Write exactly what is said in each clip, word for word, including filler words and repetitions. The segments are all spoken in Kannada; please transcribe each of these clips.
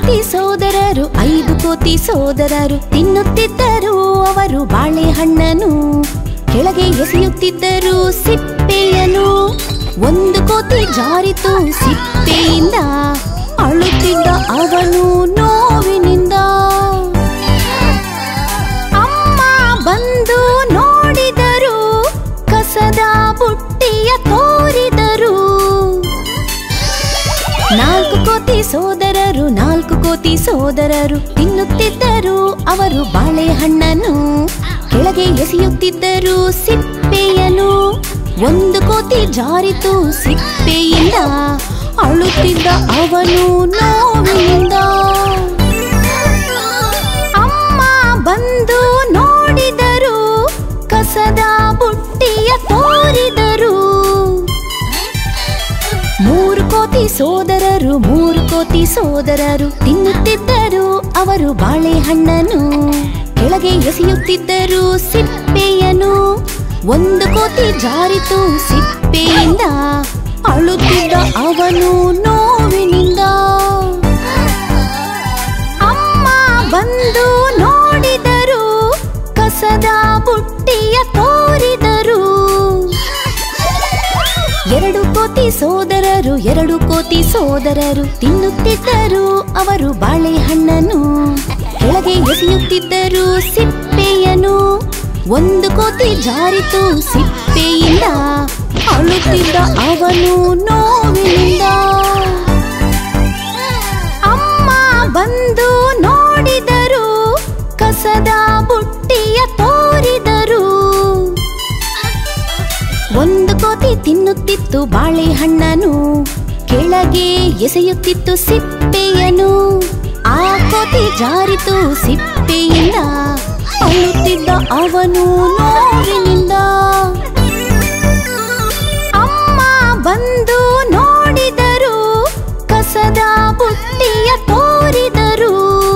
ಕೋತಿ ಸೋದರರು ಐದು ಕೋತಿ ಸೋದರರು ತಿನ್ನುತ್ತಿದ್ದರು ಅವರು ಬಾಳೆಹಣ್ಣನು ಕೆಳಗೆ ಎಸೆಯುತ್ತಿದ್ದರು ಸಿಪ್ಪೆಯನು ಒಂದು ಕೋತಿ ಜಾರಿತು ಸಿಪ್ಪೆಯಿಂದ ಅಳುತ್ತಿದ್ದ ಅವನು ನೋವಿನಿಂದ ಅಮ್ಮ ಬಂದು ನೋಡಿದರು ಕಸದ ಬುಟ್ಟಿಯ ತೋರಿದರು ನಾಲ್ಕು ಕೋತಿ ಸೋದರರು ನಾಲ್ಕು ಕೋತಿ ಸೋದರರು ತಿನ್ನುತ್ತಿದ್ದರು ಅವರು ಬಾಳೆಹಣ್ಣನು ಕೆಳಗೆ ಎಸೆಯುತ್ತಿದ್ದರು ಸಿಪ್ಪೆಯನು ಒಂದು ಕೋತಿ ಜಾರಿತು ಸಿಪ್ಪೆಯಿಂದ ಅಳುತ್ತಿದ್ದ ಅವನು ನೋವಿನಿಂದ ಅಮ್ಮ ಬಂದು ನೋಡಿದರು ಕಸದ ಬುಟ್ಟಿಯ ತೋರಿದರು ಮೂರು ಕೋತಿ ಸೋದರರು ಮೂರು ಕೋತಿ ಸೋದರರು ತಿನ್ನುತ್ತಿದ್ದರು ಅವರು ಬಾಳೆಹಣ್ಣನು ಕೆಳಗೆ ಎಸೆಯುತ್ತಿದ್ದರು ಸಿಪ್ಪೆಯನು ಒಂದು ಕೋತಿ ಜಾರಿತು ಸಿಪ್ಪೆಯಿಂದ ಅಳುತ್ತಿದ್ದ ಅವನು ನೋವಿನಿಂದ ಅಮ್ಮ ಬಂದು ನೋಡಿದರು ಕಸದ ಬುಟ್ಟಿಯ ತೋರಿದರು ಎರಡು ಕೋತಿ ಸೋದರರು ಎರಡು ಕೋತಿ ಸೋದರರು ತಿನ್ನುತ್ತಿದ್ದರು ಅವರು ಬಾಳೆಹಣ್ಣನು ಕೆಳಗೆ ಎಸೆಯುತ್ತಿದ್ದರು ಸಿಪ್ಪೆಯನು ಒಂದು ಕೋತಿ ಜಾರಿತು ಸಿಪ್ಪೆಯಿಂದ ಅಳುತ್ತಿದ್ದ ಅವನು ನೋವಿನಿಂದ ಅಮ್ಮ ಬಂದು ನೋಡಿದರು ಕಸದ ಬುಟ್ಟಿಯ ತೋರಿದರು ಒಂದು ಕೋತಿ ತಿನ್ನುತ್ತಿತ್ತು ಬಾಳೆಹಣ್ಣನು ಕೆಳಗೆ ಎಸೆಯುತ್ತಿತ್ತು ಸಿಪ್ಪೆಯನು ಆ ಕೋತಿ ಜಾರಿತು ಸಿಪ್ಪೆಯಿಂದ ಅಳುತ್ತಿದ್ದ ಅವನು ನೋವಿನಿಂದ ಅಮ್ಮ ಬಂದು ನೋಡಿದರು ಕಸದ ಬುಟ್ಟಿಯ ತೋರಿದರು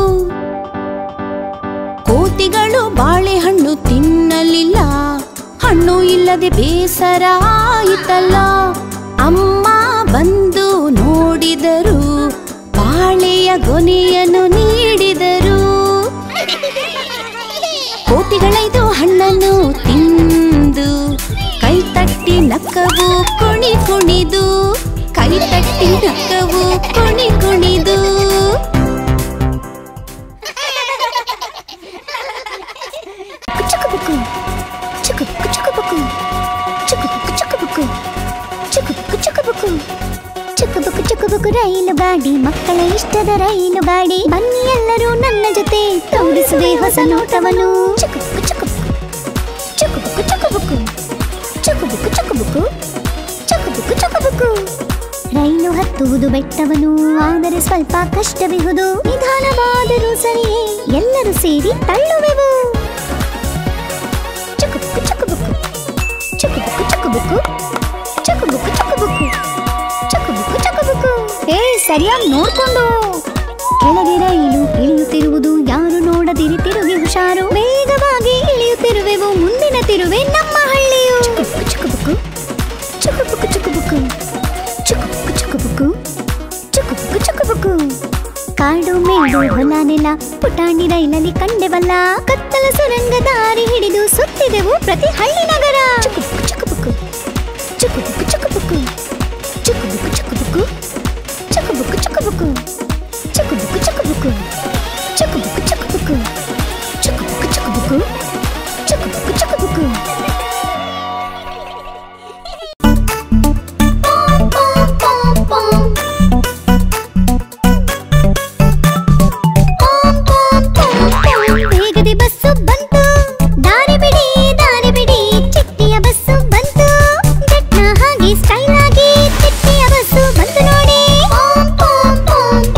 ಕೋತಿಗಳು ಬಾಳೆಹಣ್ಣು ತಿನ್ನಲಿಲ್ಲ ಹಣ್ಣು ಇಲ್ಲದೆ ಬೇಸರ ಆಯಿತಲ್ಲ ಅಮ್ಮ ಬಂದು ನೋಡಿದರು ಬಾಳೆಯ ಗೊನೆಯನ್ನು ನೀಡಿದರು ಕೋತಿಗಳೈದು ಹಣ್ಣನ್ನು ತಿಂದು ಕೈ ತಟ್ಟಿ ನಕ್ಕವು ಕುಣಿ ಕುಣಿದು ಕೈ ತಟ್ಟಿ ನಕ್ಕವು ಕುಣಿ ಕುಣಿದು ಚುಕುಬುಕು ಚುಕುಬುಕು ಚುಕುಬುಕು ಚುಕುಬುಕು ಚುಕುಬುಕು ಚುಕುಬುಕು ಚುಕುಬುಕು ಚುಕುಬುಕು ಚುಕುಬುಕು ರೈಲು ಗಾಡಿ ಮಕ್ಕಳ ಇಷ್ಟದ ರೈಲು ಗಾಡಿ ಬನ್ನಿ ಎಲ್ಲರೂ ನನ್ನ ಜೊತೆ ತೋರಿಸುವೆ ಹೊಸ ನೋಟವನ್ನು ಚುಕುಬುಕು ಚುಕುಬುಕು ಚುಕುಬುಕು ಚುಕುಬುಕು ಚುಕುಬುಕು ಚುಕುಬುಕು ಚುಕುಬುಕು ಚುಕುಬುಕು ರೈಲು ಹತ್ತುವುದು ಬೆಟ್ಟವನು ಆದರೆ ಸ್ವಲ್ಪ ಕಷ್ಟವಿಹುದು ನಿಧಾನವಾದರೂ ಸರಿಯೇ ಎಲ್ಲರೂ ಸೇರಿ ತಳ್ಳುವೆವು ಚುಕುಬುಕು ಚುಕುಬುಕು ಚುಕುಬುಕು ಚುಕುಬುಕು ಚುಕುಬುಕು ಚುಕುಬುಕು ಚುಕುಬುಕು ಚುಕುಬುಕು ಏ ಸರಿಯಾಗಿ ನೋಡ್ಕೊಂಡು ಕೆಳಗೆ ರೈಲು ಇಳಿಯುತ್ತಿರುವುದು ಯಾರು ನೋಡದಿರಿ ತಿರುಗಿ ಹುಷಾರು ವೇಗವಾಗಿ ಇಳಿಯುತ್ತಿರುವೆವು ಮುಂದಿನ ತಿರುವೆ ನಮ್ಮ ಹಳ್ಳಿಯು ಚುಕುಬುಕು ಚುಕುಬುಕು ಚುಕುಬುಕು ಚುಕುಬುಕು ಚುಕುಬುಕು ಚುಕುಬುಕು ಚುಕುಬುಕು ಚುಕುಬುಕು ಕಾಡು ಮೇಡು ಹೊಲ ನೆಲ ಪುಟಾಣಿ ರೈಲಲ್ಲಿ ಕಂಡೆವಲ್ಲ ಕತ್ತಲ ಸುರಂಗ ದಾರಿ ಹಿಡಿದು ಸುತ್ತಿದೆವು ಪ್ರತಿ ಹಳ್ಳಿ ನಗರ ಚುಕುಬುಕು ಚುಕುಬುಕು ಚುಕುಬುಕು ಚುಕುಬುಕು ಚುಕುಬುಕು ಚುಕುಬುಕು ಚುಕುಬುಕು ಚುಕುಬುಕು ಚುಕುಬುಕು ಚುಕುಬುಕು ಚುಕುಬುಕು ಚುಕುಬುಕು ಚುಕುಬುಕು ಚುಕುಬುಕು ಚುಕುಬುಕು ಚುಕುಬುಕು ಸ್ಟೈಲ್ ಆಗಿ ಚಿಟ್ಟಿಯ ಬಸ್ಸು ಬಂತು ನೋಡಿ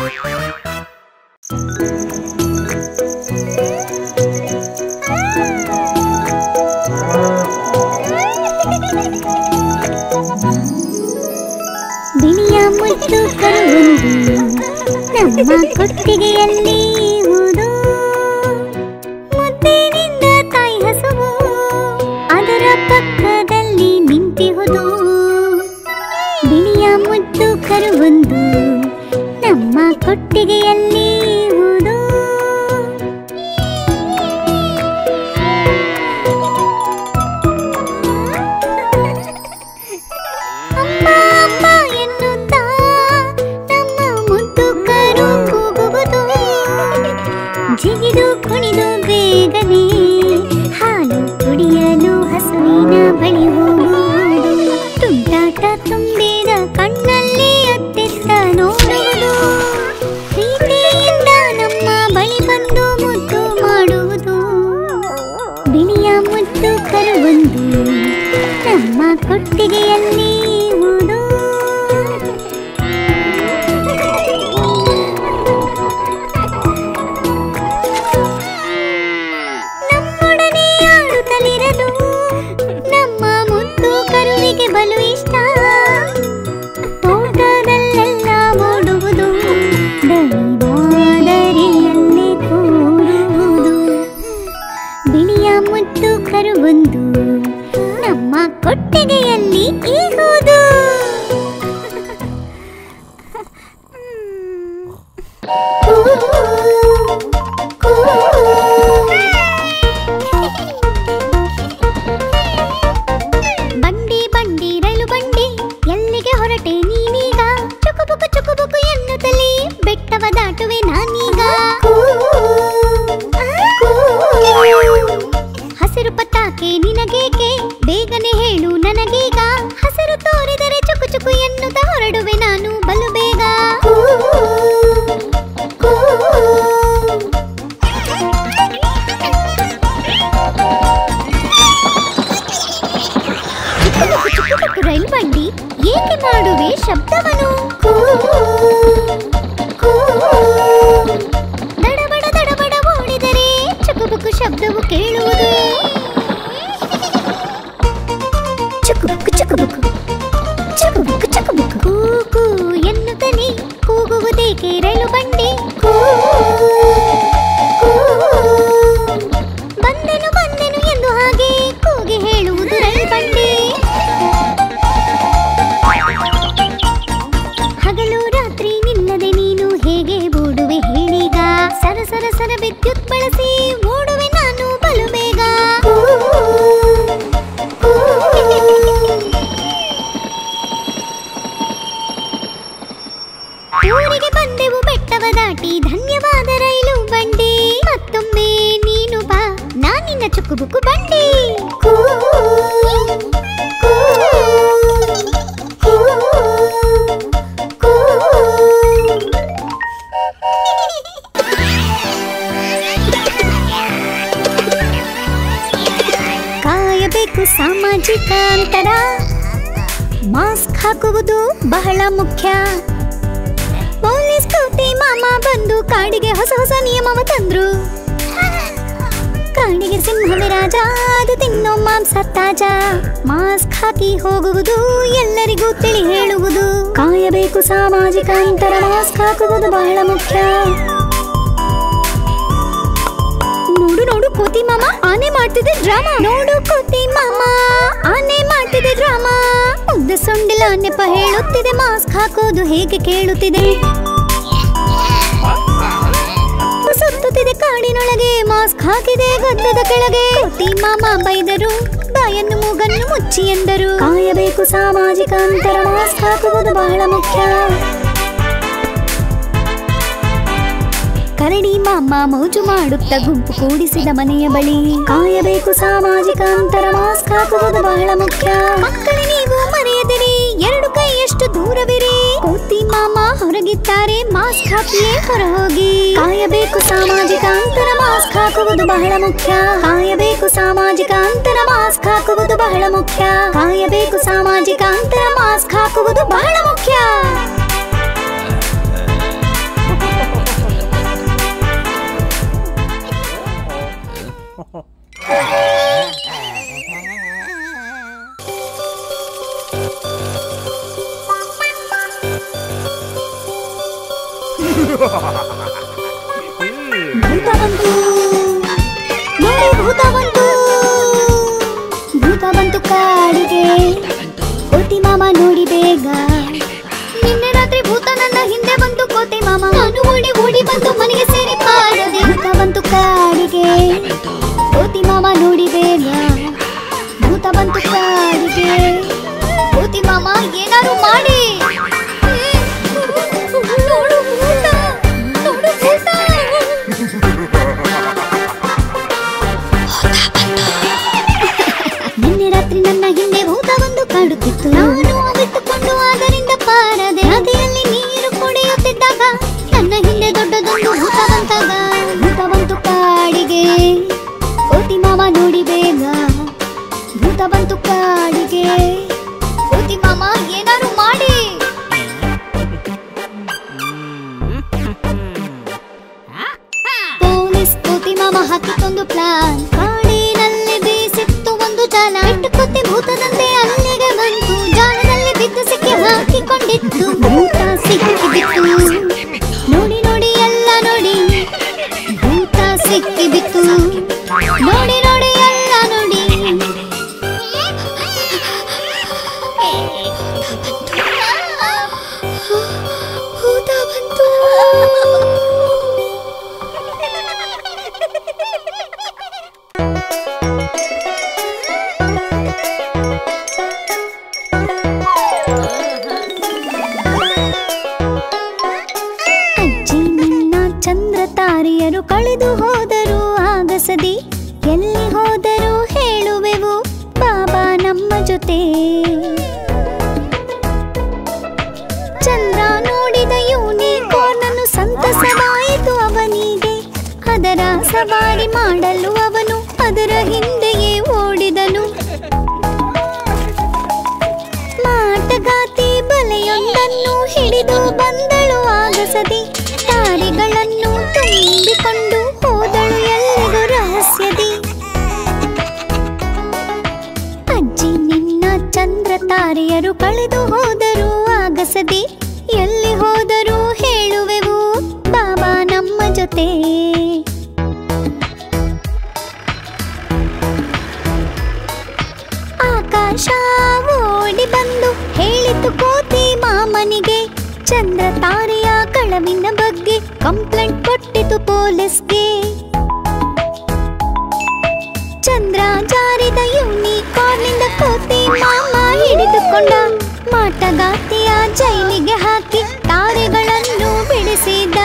ಬಿಳಿಯ ಮುತ್ತು ಕರುವೊಂದು ನಮ್ಮ ಕೊಟ್ಟಿಗೆಯಲ್ಲಿ ಹೂದು, ಮುದ್ದಿನಿಂದ ತಾಯಿ ಹಸುವು ಅದರ ಪಕ್ಕದಲ್ಲಿ ನಿಂತಿಹುದು. ಬಿಳಿಯ ಮುತ್ತು ಕರುವೊಂದು ನಮ್ಮ ಕೊಟ್ಟಿಗೆಯಲ್ಲಿ ಹೂದು. ಅಮ್ಮ ಅಮ್ಮ ಎನ್ನುತ್ತಾ ನಮ್ಮ ಮುದ್ದು ಕರು ಕೂಗುವುದು. ಜಿಗಿದು ಕುಣಿದು ಬೇಗನೆ ಹಾಲು ಕುಡಿಯಲು ಹಸುವಿನ ಬಳಿ ಹೋಗುವುದು. ತುಂಟಾಟ ತುಂಬಿದ ಕಣ್ಣಲ್ಲಿ ಅತ್ತೆತ್ತ ನೋಡುವುದು. ಪ್ರೀತಿಯಿಂದ ನಮ್ಮ ಬಳಿ ಬಂದು ಮುದ್ದು ಮಾಡುವುದು. ಬಿಳಿಯ ಮುದ್ದು ಕರುವೊಂದು ನಮ್ಮ ಕೊಟ್ಟಿಗೆಯಲ್ಲಿ ಹೂದು. ನಮ್ಮೊಡನೆ ಆಡುತ್ತಲಿರಲು ನಮ್ಮ ಮುದ್ದು ಕರುವಿಗೆ ಬಲು ಇಷ್ಟ. ತೋಟದಲ್ಲೆಲ್ಲ ಓಡುವುದು, ದಣಿವಾದರಿಯಲ್ಲೇ ಕೂರುವುದು. ಬಿಳಿಯ ಮುದ್ದು ಕರುವೊಂದು ನಮ್ಮ ಕೊಟ್ಟಿಗೆಯಲ್ಲಿ ಈಗುವುದು. ಬಂಡಿ ಬಂಡಿ ರೈಲು ಬಂಡಿ ಎಲ್ಲಿಗೆ ಹೊರಟೆ ನೀನೀಗ? ಚುಕುಬುಕು ಚುಕುಬುಕು ಎನ್ನುತ್ತಲೇ ಬೆಟ್ಟವ ದಾಟುವೆ ನಾನೀಗ. ಹಸಿರು ಪತಾಕೆ ನಿನಗೇಕೆ? ಬೇಗನೆ ಹೇಳು ನನಗೀಗ. ಹಸಿರು ತೋರಿದರೆ ಚುಕು ಚುಕು ಎನ್ನುತ್ತಾ ಹೊರಡುವೆ ನಾನು ಬಲು ಬೇಗ. ರೈಲು ಬಂಡಿ ಏಕೆ ಮಾಡುವೆ ಶಬ್ದವನು? ದಡಬಡ ದಡಬಡ ಓಡಿದರೆ ಚುಕುಬುಕು ಶಬ್ದವು ಕೇಳುವುದು. ಚುಕುಬುಕು ಚುಕುಬುಕು ಚುಕುಬುಕು ಚುಕುಬುಕು ಕೂಗು ಎನ್ನುತ್ತಲೇ ಕೂಗುವುದೇಕೆ ರೈಲು ಬಂಡಿ? ಬಂದೆನು ಬಂದೆನು ಎಂದು ಹಾಗೆ ಕೂಗಿ ಹೇಳುವುದು ರೈಲು ಬಂಡಿ. ಹಗಲು ರಾತ್ರಿ ನಿಲ್ಲದೆ ನೀನು ಹೇಗೆ ಓಡುವೆ ಹೇಳೀಗ? ಸರ ಸರ ಸರ ವಿದ್ಯುತ್ ಬಳಸಿ ಓಡುವೆ ನಾನು ಬಲು ಬೇಗ. ಊರಿಗೆ ಬಂದೆವು ಬೆಟ್ಟವ ದಾಟಿ, ಧನ್ಯವಾದ ರೈಲು ಬಂಡಿ. ಮತ್ತೊಮ್ಮೆ ನೀನು ಬಾ, ನಾನಿನ್ನ ಚುಕುಬುಕು ಬಂಡಿ. ಕಾಯಬೇಕು ಸಾಮಾಜಿಕ ಅಂತರ, ಮಾಸ್ಕ್ ಹಾಕುವುದು ಬಹಳ ಮುಖ್ಯ. ಪೊಲೀಸ್ ಕೋಟಿ ಮಾಮ ಬಂದು ಕಾಡಿಗೆ ಹೊಸ ಹೊಸ ನಿಯಮವ ತಂದ್ರು. ಕಾಡಿಗೆ ಸಿಂಹವೇ ರಾಜ, ಅದು ತಿನ್ನೋ ಮಾಂಸ ತಾಜ. ಮಾಸ್ಕ್ ಹಾಕಿ ಹೋಗುವುದು ಎಲ್ಲರಿಗೂ ತಿಳಿ ಹೇಳುವುದು. ಕಾಯಬೇಕು ಸಾಮಾಜಿಕ ಅಂತರ, ಮಾಸ್ಕ್ ಹಾಕುವುದು ಬಹಳ ಮುಖ್ಯ. ನೋಡು ನೋಡು ಕೋತಿ ಮಾಮ ಆನೆ ಮಾಡ್ತಿದೆ ಡ್ರಾಮಾ. ನೋಡು ಕೋತಿ ಮಾಮ ಆನೆ ಮಾಡ್ತಿದೆ ಡ್ರಾಮಾ. ಉದ್ದ ಸೊಂಡಿಲ ನೆಪ ಹೇಳುತ್ತಿದೆ, ಮಾಸ್ಕ್ ಹಾಕೋದು ಹೇಗೆ ಕೇಳುತ್ತಿದೆ. ಸುತ್ತುತ್ತಿದೆ ಕಾಡಿನೊಳಗೆ, ಮಾಸ್ಕ್ ಹಾಕಿದೆ ಗದ್ದದ ಕೆಳಗೆ. ಕೋತಿ ಮಾಮ ಬೈದರು, ಬಾಯನ್ನು ಮೂಗನ್ನು ಮುಚ್ಚಿ ಎಂದರು. ಕಾಯಬೇಕು ಸಾಮಾಜಿಕ ಅಂತರ, ಮಾಸ್ಕ್ ಹಾಕುವುದು ಬಹಳ ಮುಖ್ಯ. ಕರಡಿ ಮಾಮ ಮೋಜು ಮಾಡುತ್ತ ಗುಂಪು ಕೂಡಿಸಿದ ಮನೆಯ ಬಳಿ. ಕಾಯಬೇಕು ಸಾಮಾಜಿಕ ಅಂತರ, ಮಾಸ್ಕ್ ಹಾಕುವುದು ಬಹಳ ಮುಖ್ಯ. ಮಕ್ಕಳೇ ನೀವು ಮರೆಯದಿರಿ, ಎರಡು ಕೈಯಷ್ಟು ದೂರವಿರಿ. ಕೋತಿ ಮಾಮ ಹೊರಗಿದ್ದಾರೆ, ಮಾಸ್ಕ್ ಹಾಕಿಯೇ ಹೊರ ಹೋಗಿ. ಕಾಯಬೇಕು ಸಾಮಾಜಿಕ ಅಂತರ, ಮಾಸ್ಕ್ ಹಾಕುವುದು ಬಹಳ ಮುಖ್ಯ. ಕಾಯಬೇಕು ಸಾಮಾಜಿಕ ಅಂತರ, ಮಾಸ್ಕ್ ಹಾಕುವುದು ಬಹಳ ಮುಖ್ಯ. ಕಾಯಬೇಕು ಸಾಮಾಜಿಕ ಅಂತರ, ಮಾಸ್ಕ್ ಹಾಕುವುದು ಬಹಳ ಮುಖ್ಯ. ಭೂತ ಬಂತು ನೋಡಿ, ಭೂತ ಬಂತು, ಭೂತ ಬಂತು ಕಾಡಿಗೆ. ಕೋತಿ ಮಾಮ ನೋಡಿ ಬೇಗ, ನಿನ್ನೆ ರಾತ್ರಿ ಭೂತ ನನ್ನ ಹಿಂದೆ ಬಂತು. ಕೋತಿ ಮಾಮ ನಾನು ಓಡಿ ಓಡಿ ಬಂದು ಮನೆಗೆ ಸೇರಿ ಮಾಡದೆ. ಭೂತ ಬಂತು ಕಾಡಿಗೆ, ಕೋತಿ ಮಾಮ ನೋಡಿ ಬೇಗ, ಭೂತ ಬಂತು ಕಾಡಿಗೆ. ಕೋತಿ ಮಾಮ ಏನಾರು ಮಾಡಿ, ನೋಡು ಭೂತ, ನೋಡು ಭೂತ. ನಿನ್ನೆ ರಾತ್ರಿ ನನ್ನ ಹಿಂದೆ ಭೂತ ಬಂದು ಕಾಡುತ್ತಿತ್ತು. ನಾನು ಬಿಟ್ಟುಕೊಂಡು ಅದರಿಂದ ಪಾರದೆ. ನದಿಯಲ್ಲಿ ನೀರು ಕುಡಿಯುತ್ತಿದ್ದಾಗ ನನ್ನ ಹಿಂದೆ ದೊಡ್ಡದೊಂದು ಭೂತ ಬಂತಾಗ. ಭೂತ ಬಂತು ಕಾಡಿಗೆ, ಕೋತಿ ಮಾಮ ನೋಡಿ ಬೇಗ, ಭೂತ ಬಂತು ಕಾಡಿಗೆ. ಕೋತಿ ಮಾಮ ಏನಾರು ಮಾಡಿ. ಪೊಲೀಸ್ ಕೋತಿ ಮಾಮ ಹಾಕಿಕೊಂದು ಪ್ಲಾನ್. ಕಾಡಿನಲ್ಲಿ ಬೀಸಿತ್ತು ಒಂದು ಜಾಲ. ಇಟ್ಟುಕೊತ್ತಿ ಭೂತದಂತೆ ಅಲ್ಲಿಗೆ ಬಂತು. ಜಾಲದಲ್ಲಿ ಬಿದ್ದು ಸಿಕ್ಕಿ ಹಾಕಿಕೊಂಡಿತ್ತು. ಭೂತ ಸಿಕ್ಕಿಬಿತ್ತು, ನೋಡಿ ನೋಡಿ ಎಲ್ಲ ನೋಡಿ. ಭೂತ ಸಿಕ್ಕಿಬಿತ್ತು, ನೋಡಿ ನೋಡಿ ಎಲ್ಲ ನೋಡಿ. ಭೂತ ಬಂತು. ಅಜ್ಜಿ ನಿನ್ನ ಚಂದ್ರ ತಾರೆಯರು ಕಳೆದು ಹೋದರು ಆಗಸದಿ. ಎಲ್ಲಿ ಹೋದರು ಹೇಳುವೆವು ಬಾಬಾ ನಮ್ಮ ಜೊತೆ. ಚಂದ್ರ ನೋಡಿದ ಯೂನಿಕಾರ್ನ್ ಅನ್ನು ಸಂತಸವಾಯಿತು ಅವನಿಗೆ. ಅದರ ಸವಾರಿ ಮಾಡಲು ಅವನು ಅದರ ಹಿಂದೆಯೇ ಓಡಿದನು. ಮಾಟಗಾತಿ ಬಲೆಯೊಂದನ್ನು ಹಿಡಿದು ಬಂದಳು ಆಗಸದಿ. ತಾರೆಗಳನ್ನು ತುಂಬಿಕೊಂಡು ಹೋದಳು ಎಲ್ಲಿಗೂ ರಹಸ್ಯದಿ. ಅಜ್ಜಿ ನಿನ್ನ ಚಂದ್ರ ತಾರೆಯರು ಕಳೆದು ಹೋದರು ಆಗಸದಿ. ಎಲ್ಲಿ ಹೋದರು ಹೇಳುವೆವು ಬಾಬಾ ನಮ್ಮ ಜೊತೆ. ಆಕಾಶ ಓಡಿ ಬಂದು ಹೇಳಿತು ಕೋತಿ ಮಾಮನಿಗೆ. ಚಂದ್ರ ತಾರೆಯ ಕಳವಿನ ಬಗ್ಗೆ ಕಂಪ್ಲೇಂಟ್ ಕೊಟ್ಟಿತು ಪೊಲೀಸ್ಗೆ. ಚಂದ್ರ ಜಾರಿದ ಯೂನಿಕಾರ್ನಿಂದ ಕೋತಿ ಮಾಮ ಹಿಡಿದುಕೊಂಡ. ಮಾಟಗಾತಿಯ ಜೈಲಿಗೆ ಹಾಕಿ ತಾರೆಗಳನ್ನು ಬಿಡಿಸಿದ.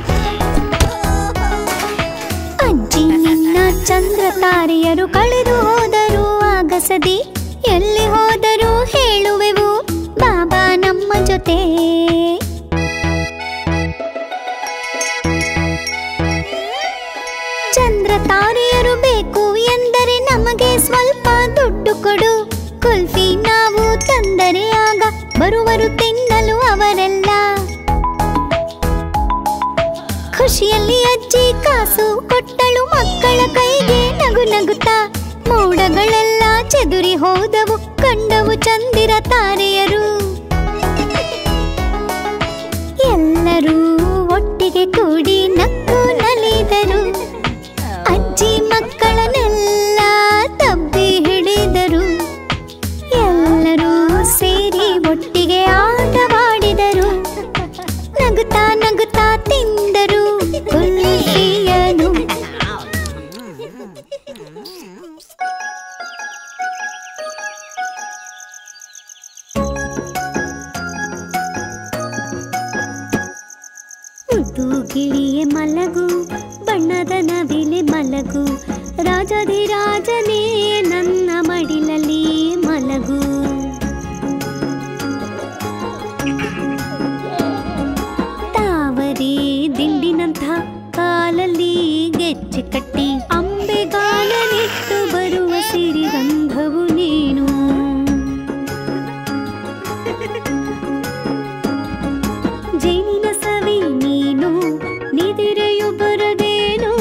ಅಜ್ಜಿ ನಿನ್ನ ಚಂದ್ರ ತಾರೆಯರು ಕಳೆದು ಹೋದರು ಆಗಸದಿ. ಎಲ್ಲಿ ಹೋದರು ಹೇಳುವೆವು ಬಾಬಾ ನಮ್ಮ ಜೊತೆ. ಚಂದ್ರ ತಾರೆಯರು ಬೇಕು ಎಂದರೆ ನಮಗೆ ಸ್ವಲ್ಪ ದುಡ್ಡು ಕೊಡು. ಕುಲ್ಫಿ ನಾವು ತಂದರೆ ಆಗ ಬರುವರು ತಿನ್ನಲು ಅವರೆಲ್ಲ. ಖುಷಿಯಲ್ಲಿ ಅಜ್ಜಿ ಕಾಸು ಕೊಟ್ಟಳು ಮಕ್ಕಳ ಕೈಗೆ ನಗು ನಗುತ್ತಾ. ಮೋಡಗಳೆಲ್ಲ ಚೆದುರಿ ಹೋದವು, ಕಂಡವು ಚಂದಿರ ತಾರೆಯರು. ಎಲ್ಲರೂ ಒಟ್ಟಿಗೆ ಕೂಡಿ ನಕ್ಕು ನಲಿದರು. ಅಜ್ಜಿ ಮಕ್ಕಳನ್ನೆಲ್ಲ ತಬ್ಬಿ ಹಿಡಿದರು. ಎಲ್ಲರೂ ಸೇರಿ ಒಟ್ಟಿಗೆ ಆಟವಾಡಿದರು. ನಗುತ್ತಾ ನಗುತ್ತಾ ತಿಂದರು ಕುಲ್ಫಿಯನು. ಮುದ್ದು ಗಿಳಿಯೇ ಮಲಗು, ಬಣ್ಣದ ನವಿಲೆ ಮಲಗು. ರಾಜಾಧಿರಾಜನೇ ನನ್ನ ಮಡಿಲಲ್ಲಿ ಮಲಗು. ತಾವರೆ ದಿಂಡಿನಂಥ ಕಾಲಲ್ಲಿ ಗೆಜ್ಜೆ ಕಟ್ಟಿ ಅಂಬೆಗಾಲನಿಟ್ಟು ಬರುವ ಸಿರಿಗಂಧವು ನೀನು. ಜೇನಿನ ಸವಿ ನೀನು, ನಿದಿರೆಯು ಬರದೇನು.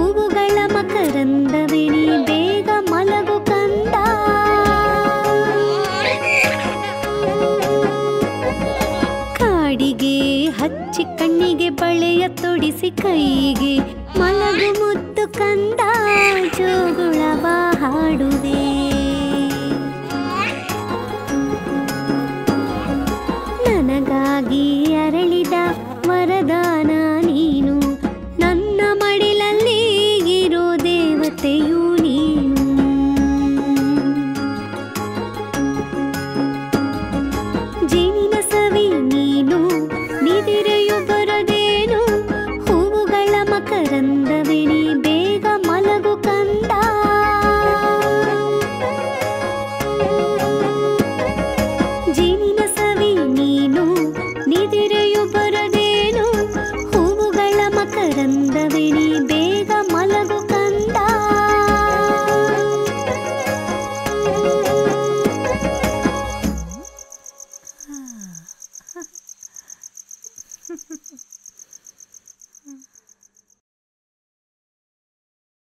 ಹೂವುಗಳ ಮಕರಂದವೇ ನೀ, ಬೇಗ ಮಲಗು ಕಂದ. ತೊಡಿಸಿ ಕೈಗೆ ಮಲಗು ಮುದ್ದು ಕಂದ ಜೋಗುಳವ ಹಾಡುವೆ.